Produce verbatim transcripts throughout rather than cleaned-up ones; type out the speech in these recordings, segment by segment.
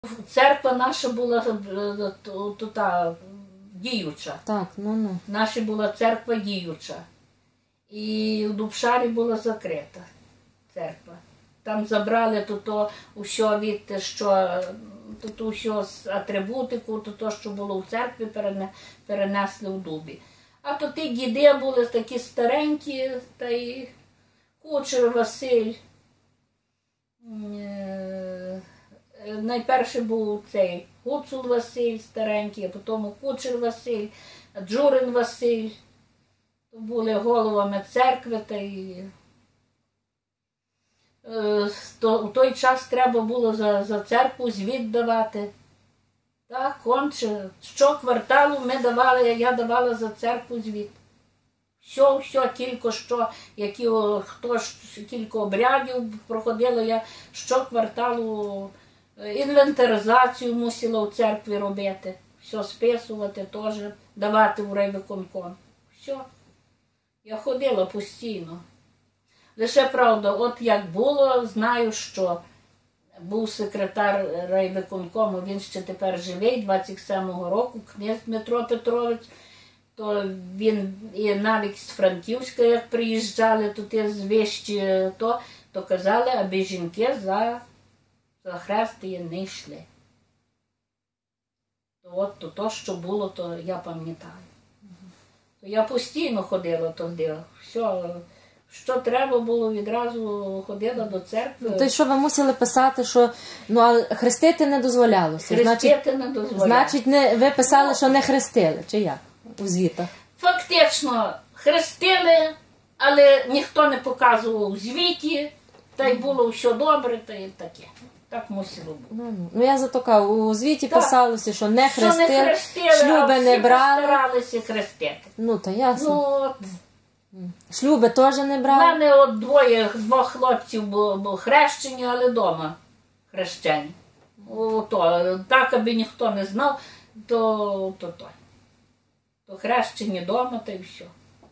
Церква наша була тут діюча. Так, ну, ну. Наша була церква діюча. І в Дубшарі була закрита церква. Там забрали то усе від, що тут усе з атрибутику, то, що було в церкві, перенесли в Дубі. А то ті діди були такі старенькі, та й Кучер Василь. Найперше був цей Гуцул Василь старенький, а потім Кучер Василь, Джурин Василь. То були головами церкви. Та й... То, в той час треба було за, за церкву звіт давати. Так, конче. Що кварталу ми давали, я давала за церкву звіт. Все, все, тільки що, які, хто ж, кілька обрядів проходило, я що кварталу інвентаризацію мусила в церкві робити. Все списувати теж, давати в райвиконком. Все. Я ходила постійно. Лише, правда, от як було, знаю, що був секретар райвиконкому, він ще тепер живий, двадцять сьомого року, князь Дмитро Петрович, то він і навіть з Франківська, як приїжджали туди з вищі, то, то казали, аби жінки за, за хрестиє не йшли. То от то, то, що було, то я пам'ятаю. То я постійно ходила туди, все. Що треба було, відразу ходила до церкви. То й що ви мусили писати, що ну, а хрестити не дозволялося? Хрестити значить, не дозволялося. Значить, не, ви писали, ну, що не хрестили, чи як? У звітах. Фактично, хрестили, але ніхто не показував у звіті, та й було все добре, та й таке. Так мусило бути. Ну, ну. ну я зато кажу, у звіті так писалося, що не хрестили, що не хрестили, шлюби не брали. старалися хрестити. Ну, то ясно. Ну, от. Шлюби теж не брали? У мене от двоє, двох хлопців було хрещені, але вдома хрещені. Ото, так, аби ніхто не знав, то то, то. то хрещені вдома, та й все.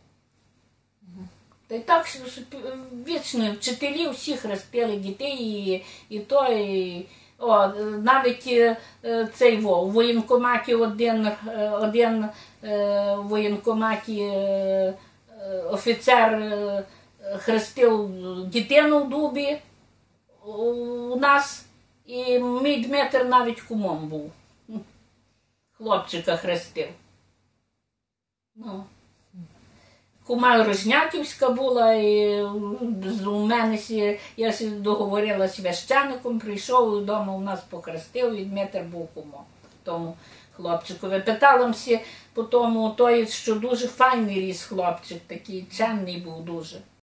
Та й так вічно вчителі всі хрестили дітей, і, і то, і, о, навіть цей во, в воєнкоматі один, один в воєнкоматі офіцер хрестив дитину в Дубі у нас, і мій Дмитр навіть кумом був. Хлопчика хрестив. Ну. Кума Рожнятівська була, і у мене я договорила з священником, прийшов і вдома у нас похрестив, і Дмитр був кумом тому хлопчикові. Питалася по тому, той, що дуже файний ріс хлопчик, такий чемний був дуже.